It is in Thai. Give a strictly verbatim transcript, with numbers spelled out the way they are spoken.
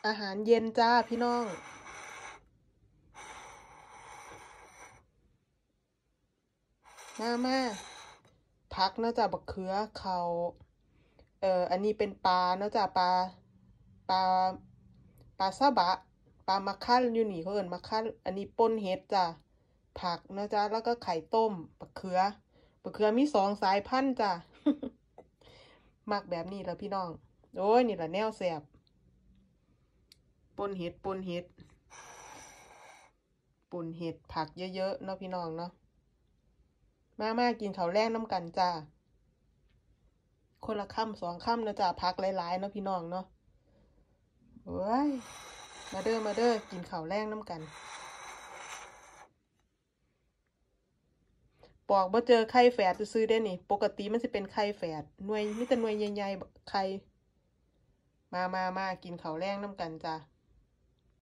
อาหารเย็นจ้าพี่น้องมามาพักเนาะจ้ะบักเขือเขาเอ่ออันนี้เป็นปลาเนาะจ้ะปลาปลาปลาซาบะปลามักคั่นอยู่นี่เขาเอิ้นมักคั่นอันนี้ป่นเห็ดจ้ะผักเนาะจ้ะแล้วก็ไข่ต้มบักเขือบักเขือมีสองสายพันธุ์จ้ะ มักแบบนี้แล้วพี่น้องโอ้ยนี่แหละแนวแซ่บป่นเห็ดป่นเห็ดป่นเห็ดผักเยอะๆเนาะพี่น้องเนาะมามากินข้าวแลงน้ำกันจ้าคนละค่ำสองค่ำนะจ้าพักหลายๆเนาะพี่น้องเนาะโอ้ยมาเด้อมาเด้อกินข้าวแลงน้ำกันปอกบ่เจอไข่แฝดซื้อได้นี่ปกติมันสิเป็นไข่แฝดหน่วยมีแต่หน่วยใหญ่ๆไข่มามามากินข้าวแลงน้ำกันจ้า